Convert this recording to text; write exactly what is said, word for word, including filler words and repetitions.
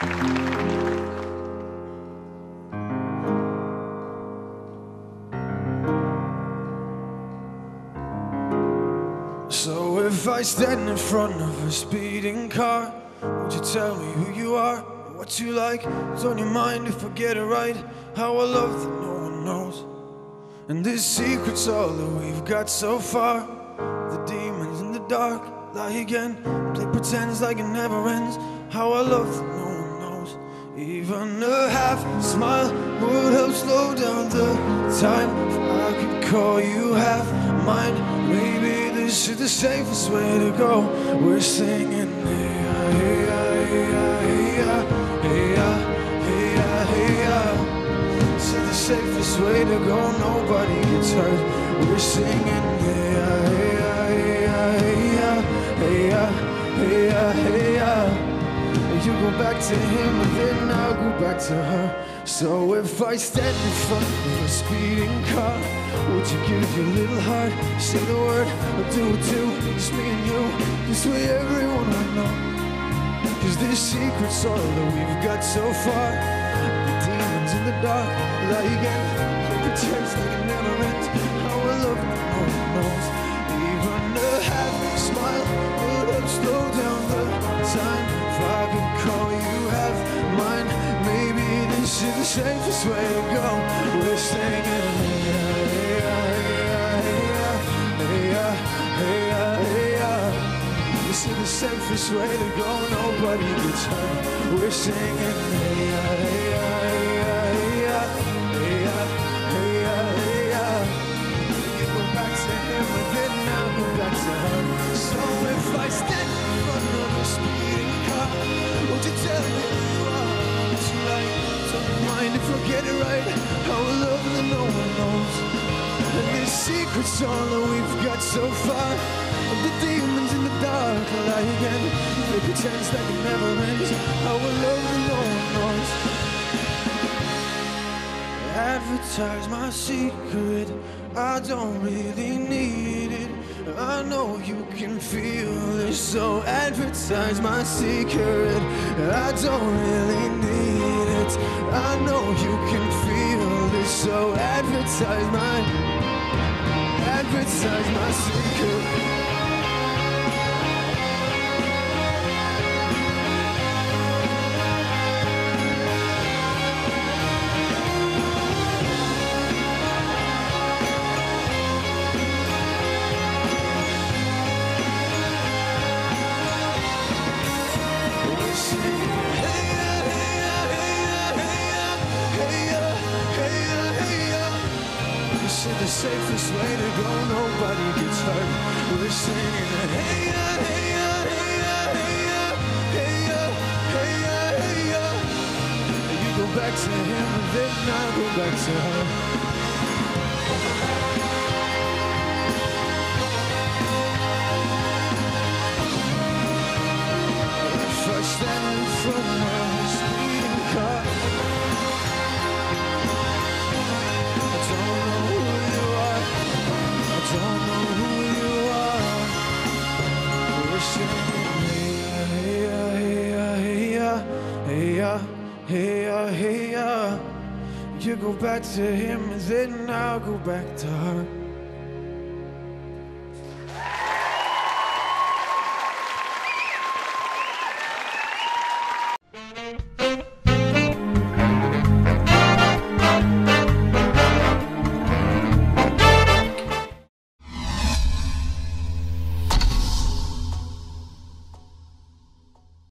So if I stand in front of a speeding car, would you tell me who you are, what you like, what's on your mind if I get it right, how I love that no one knows. And this secret's all that we've got so far. The demons in the dark lie again, play pretends like it never ends, how I love that no one knows. Even a half smile would help slow down the time. If I could call you half mine, maybe this is the safest way to go. We're singing hey ya, hey ya, hey ya, hey ya, hey ya, hey ya. This is the safest way to go, nobody gets hurt. We're singing hey ya, hey ya, hey ya, hey ya, hey ya, hey ya. You go back to him and then I'll go back to her. So if I stand in front of a speeding car, would you give your little heart, say the word, or do it too, just me and you, this way everyone will know. Cause this secret's all that we've got so far. The demons in the dark lie again, they pretend like it never ends, how I love it no one knows. Even a half smile would help slow down the time. If I could call you half mine, maybe this is the safest way to go. We're singing hey ya, hey ya, hey ya, hey ya, hey ya, hey ya. This is the safest way to go, nobody gets hurt. We're singing hey ya, hey ya, hey ya, hey ya, hey ya, hey ya, hey ya. You go back to him and then I'll go back to her. So if I stand in front of a speeding car, won't you tell me who you are, what you like, don't mind if I get it right, how I love that no one knows. And this secret's all that we've got so far. The demons in the dark lie again, they pretend like it never ends, how I love that no one knows. Advertise my secret, I don't really need it, I know you can feel this. So advertise my secret, I don't really need it, I know you can feel this. So advertise my, advertise my secret. The safest way to go, nobody gets hurt. We're singing hey ya, hey ya, hey ya, hey ya, hey ya, hey ya, hey ya. You go back to him and then I'll go back to her. If I stand in front of a speeding car, don't know who you are. We're singing hey ya, hey ya, hey ya, hey ya, hey ya, hey ya. You go back to him and then I'll go back to her.